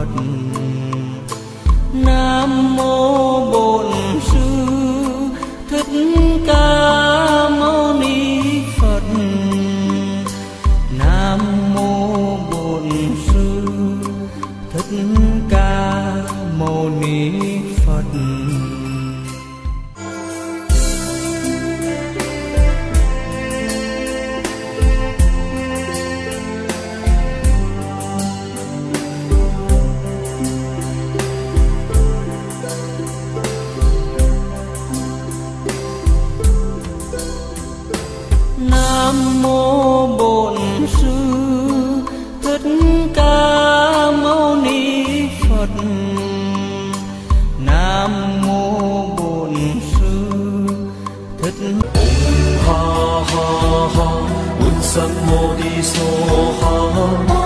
Phật. Nam mô Bổn Sư Thích Ca Mâu Ni Phật. Nam mô Bổn Sư Thích Ca Mâu Ni Phật. Nam mô Bổn Sư Thích Ca Mâu Ni Phật. Nam mô Bổn Sư Thích. Ha ha ha, Bổn Sư Mô Đi So Ha.